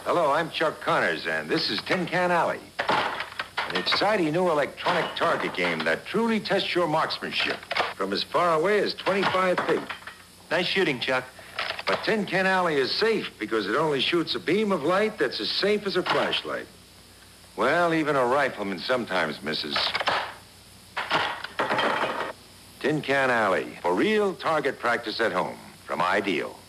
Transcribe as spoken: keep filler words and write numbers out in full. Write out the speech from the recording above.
Hello, I'm Chuck Connors, and this is Tin Can Alley. An exciting new electronic target game that truly tests your marksmanship from as far away as twenty-five feet. Nice shooting, Chuck. But Tin Can Alley is safe because it only shoots a beam of light that's as safe as a flashlight. Well, even a rifleman sometimes misses. Tin Can Alley, for real target practice at home, from Ideal.